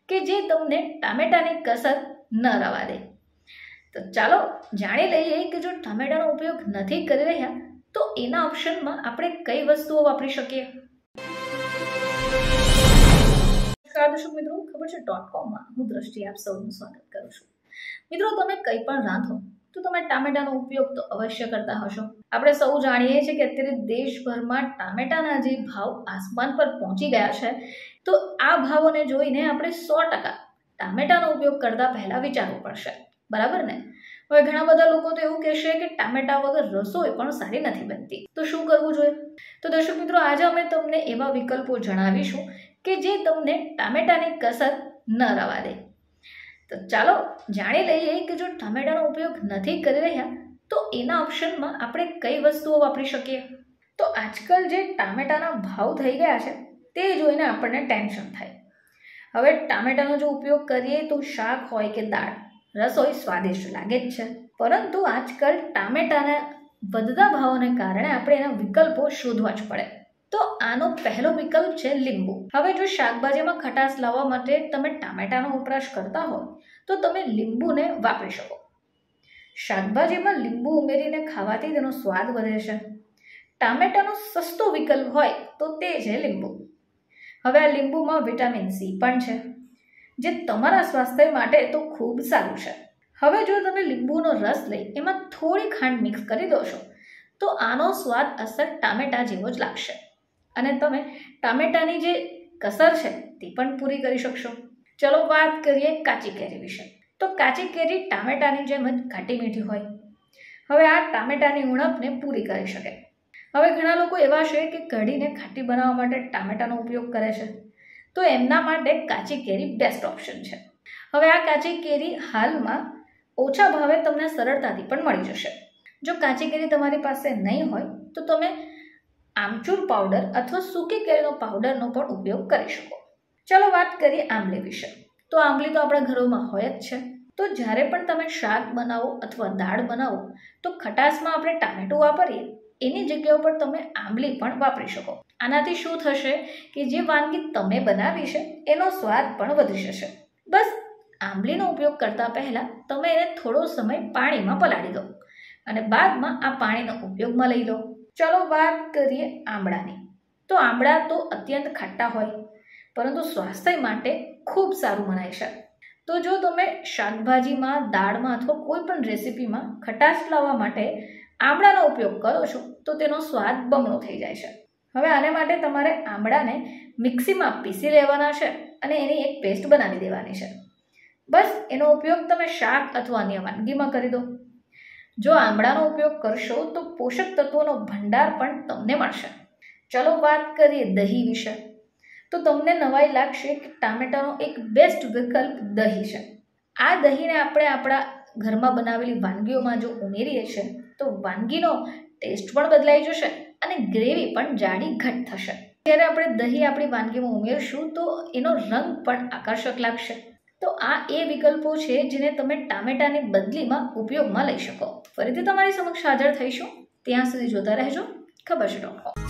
કે જે તમને ટામેટાની કસર ન રવા દે। તો ચાલો જાણી લઈએ કે જો ટામેટાનો ઉપયોગ નથી કરી રહ્યા તો એના ઓપ્શનમાં આપણે કઈ વસ્તુઓ વાપરી શકીએ। નમસ્કાર દર્શક મિત્રો, ખબર છે .com હું દ્રષ્ટિ આપ સૌનું સ્વાગત કરું છું। મિત્રો, તમે કંઈ પણ રાંધો તો તમે ટામેટાનો ઉપયોગ તો અવશ્ય કરતા હશો। આપણે સૌ જાણીએ છીએ કે અત્યારે દેશભરમાં ટામેટાના જે ભાવ આસમાન પર પહોંચી ગયા છે, તો આ ભાવોને જોઈને આપણે 100% ટામેટાનો ઉપયોગ કરતા પહેલા વિચારવું પડશે, બરાબર ને? હવે ઘણા બધા લોકો તો એવું કહેશે કે ટામેટા વગર રસોઈ પણ સારી નથી બનતી, તો શું કરવું જોઈએ? તો દર્શક મિત્રો, આજે અમે તમને એવા વિકલ્પો જણાવીશું કે જે તમને ટામેટાની કસર ન રવા દે। તો ચાલો જાણી લઈએ કે જો ટામેટાનો ઉપયોગ નથી કરી રહ્યા તો એના ઓપ્શનમાં આપણે કઈ વસ્તુઓ વાપરી શકીએ। તો આજકાલ જે ટામેટાના ભાવ થઈ ગયા છે તે જોઈને આપણને ટેન્શન થાય। હવે ટામેટાનો જો ઉપયોગ કરીએ તો શાક હોય કે દાળ, રસોઈ સ્વાદિષ્ટ લાગે જ છે, પરંતુ આજકાલ ટામેટાના વધતા ભાવોને કારણે આપણે એના વિકલ્પો શોધવા જ પડે। તો આનો પહેલો વિકલ્પ છે લીંબુ। હવે જો શાકભાજીમાં ખટાશ લાવવા માટે તમે ટામેટાનો વપરાશ કરતા હો તો તમે લીંબુને વાપરી શકો। શાકભાજીમાં લીંબુ ઉમેરીને ખાવાથી તેનો સ્વાદ વધે છે। ટામેટાનો સસ્તો વિકલ્પ હોય તો તે છે લીંબુ। હવે આ લીંબુમાં વિટામિન સી પણ છે, જે તમારા સ્વાસ્થ્ય માટે તો ખૂબ સારું છે। હવે જો તમે લીંબુનો રસ લઈ એમાં થોડી ખાંડ મિક્સ કરી દો છો તો આનો સ્વાદ અસર ટામેટા જેવો જ લાગશે અને તમે ટામેટાની જે કસર છે તે પણ પૂરી કરી શકશો। ચલો વાત કરીએ કાચી કેરી વિશે। તો કાચી કેરી ટામેટાની જેમ જ ખાટી મીઠી હોય। હવે આ ટામેટાની ઉણપને પૂરી કરી શકે। હવે ઘણા લોકો એવા છે કે કઢીને ખાટી બનાવવા માટે ટામેટાનો ઉપયોગ કરે છે, તો એમના માટે કાચી કેરી બેસ્ટ ઓપ્શન છે। હવે આ કાચી કેરી હાલમાં ઓછા ભાવે તમને સરળતાથી પણ મળી જશે। જો કાચી કેરી તમારી પાસે નહીં હોય તો તમે આમચૂર પાવડર અથવા સૂકી કેરીનો પાવડરનો પણ ઉપયોગ કરી શકો। ચલો વાત કરીએ આંબલી વિશે। તો આંબલી તો આપણા ઘરોમાં હોય જ છે, તો જ્યારે પણ તમે શાક બનાવો અથવા દાળ બનાવો તો ખટાશમાં આપણે ટામેટું વાપરીએ એની જગ્યા પર તમે આંબલી પણ વાપરી શકો। આનાથી શું થશે કે જે વાનગી તમે બનાવી છે એનો સ્વાદ પણ વધી જશે। બસ આંબલીનો ઉપયોગ કરતા પહેલા તમે એને થોડો સમય પાણીમાં પલાળી દો અને બાદમાં આ પાણીનો ઉપયોગમાં લઈ લો। ચલો વાત કરીએ આમળાની। તો આમળા તો અત્યંત ખાટા હોય પરંતુ સ્વાસ્થ્ય માટે ખૂબ સારું મનાય છે। તો જો તમે શાકભાજીમાં, દાળમાં અથવા કોઈ પણ રેસીપીમાં ખટાશ લાવવા માટે આમળાનો ઉપયોગ કરો છો તો તેનો સ્વાદ બમણો થઈ જાય છે। હવે આને માટે તમારે આમળાને મિક્સીમાં પીસી લેવાના છે અને એની એક પેસ્ટ બનાવી દેવાની છે। બસ એનો ઉપયોગ તમે શાક અથવા અન્ય વાનગીમાં કરી દો। જો આમળાનો ઉપયોગ કરશો તો પોષક તત્વોનો ભંડાર પણ તમને મળશે। ચલો વાત કરીએ દહીં વિશે। તો તમને નવાઈ લાગશે કે ટામેટાનો એક બેસ્ટ વિકલ્પ દહીં છે। આ દહીંને આપણે આપણા ઘરમાં બનાવેલી વાનગીઓમાં જો ઉમેરીએ છીએ તો વાનગીનો ટેસ્ટ પણ બદલાઈ જશે અને ગ્રેવી પણ જાડી ઘટ થશે। જ્યારે આપણે દહીં આપણી વાનગીમાં ઉમેરશું તો એનો રંગ પણ આકર્ષક લાગશે। તો આ એ વિકલ્પો છે જેને તમે ટામેટાની બદલીમાં ઉપયોગમાં લઈ શકો। ફરીથી તમારી સમક્ષ હાજર થઈશું, ત્યાં સુધી જોતા રહેજો ખબર છે .com।